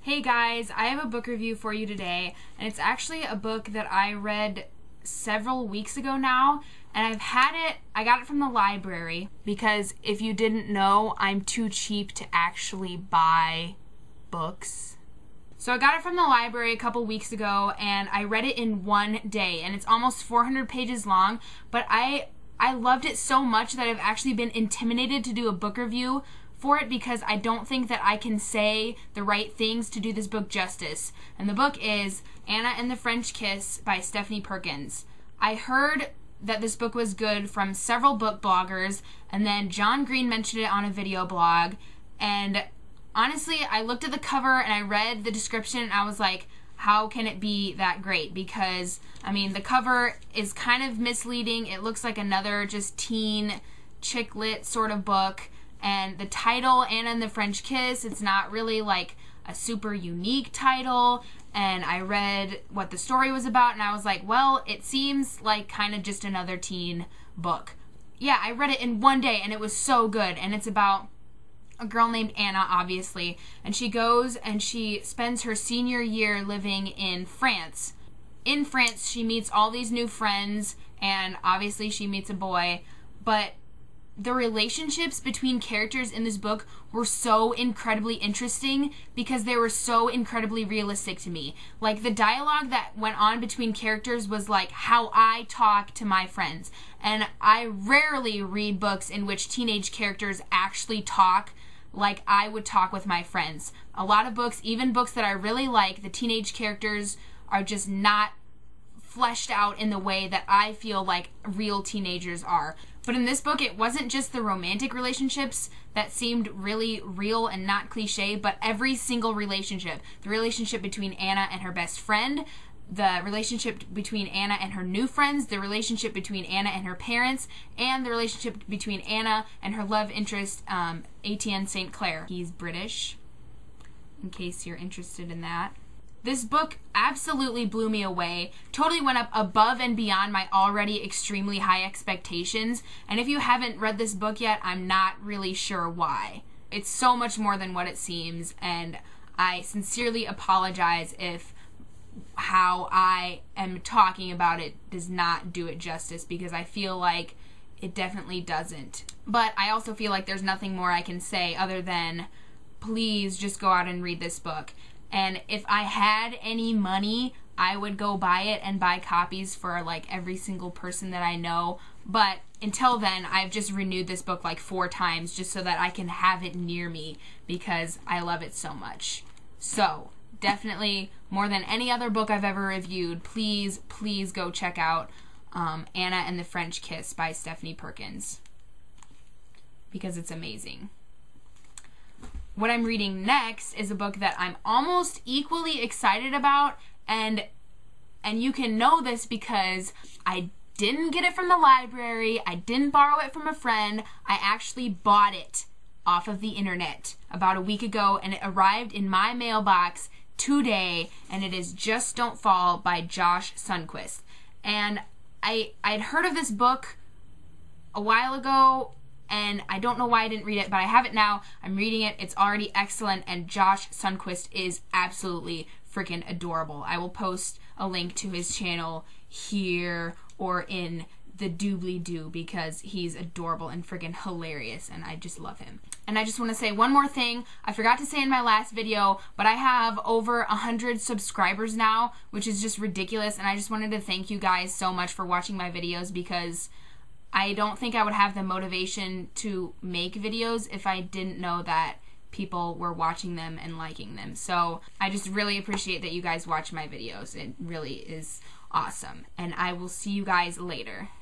Hey guys, I have a book review for you today, and it's actually a book that I read several weeks ago now, and I got it from the library, because if you didn't know, I'm too cheap to actually buy books. So I got it from the library a couple weeks ago, and I read it in one day, and it's almost 400 pages long, but I loved it so much that I've actually been intimidated to do a book review for it because I don't think that I can say the right things to do this book justice. And the book is Anna and the French Kiss by Stephanie Perkins. I heard that this book was good from several book bloggers, and then John Green mentioned it on a video blog, and honestly, I looked at the cover and I read the description and I was like, how can it be that great? Because, I mean, the cover is kind of misleading. It looks like another just teen chick lit sort of book. And the title, Anna and the French Kiss, it's not really like a super unique title. And I read what the story was about and I was like, well, it seems like kind of just another teen book. Yeah, I read it in one day and it was so good. And it's about a girl named Anna, obviously. And she goes and she spends her senior year living in France. In France, she meets all these new friends and obviously she meets a boy. But the relationships between characters in this book were so incredibly interesting because they were so incredibly realistic to me. Like, the dialogue that went on between characters was like how I talk to my friends. And I rarely read books in which teenage characters actually talk like I would talk with my friends. A lot of books, even books that I really like, the teenage characters are just not fleshed out in the way that I feel like real teenagers are. But in this book, it wasn't just the romantic relationships that seemed really real and not cliche, but every single relationship. The relationship between Anna and her best friend, the relationship between Anna and her new friends, the relationship between Anna and her parents, and the relationship between Anna and her love interest, Etienne St. Clair. He's British, in case you're interested in that. This book absolutely blew me away, totally went up above and beyond my already extremely high expectations, and if you haven't read this book yet, I'm not really sure why. It's so much more than what it seems, and I sincerely apologize if how I am talking about it does not do it justice, because I feel like it definitely doesn't. But I also feel like there's nothing more I can say other than please just go out and read this book. And if I had any money, I would go buy it and buy copies for like every single person that I know. But until then, I've just renewed this book like 4 times just so that I can have it near me because I love it so much. So definitely, more than any other book I've ever reviewed, please, please go check out Anna and the French Kiss by Stephanie Perkins, because it's amazing. What I'm reading next is a book that I'm almost equally excited about, and you can know this because I didn't get it from the library, I didn't borrow it from a friend, I actually bought it off of the internet about a week ago, and it arrived in my mailbox today, and it is Just Don't Fall by Josh Sundquist. And I'd heard of this book a while ago, and I don't know why I didn't read it, but I have it now. I'm reading it. It's already excellent, and Josh Sundquist is absolutely freaking adorable. I will post a link to his channel here or in the doobly-doo because he's adorable and freaking hilarious, and I just love him. And I just want to say one more thing. I forgot to say in my last video, but I have over 100 subscribers now, which is just ridiculous, and I just wanted to thank you guys so much for watching my videos because I don't think I would have the motivation to make videos if I didn't know that people were watching them and liking them. So I just really appreciate that you guys watch my videos. It really is awesome. And I will see you guys later.